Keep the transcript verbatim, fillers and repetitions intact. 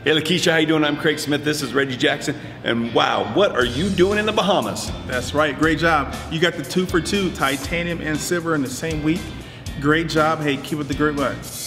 Hey Lakeisha, how you doing? I'm Craig Smith, this is Reggie Jackson, and wow, what are you doing in the Bahamas? That's right, great job. You got the two for two, titanium and silver in the same week. Great job, hey, keep up the great work.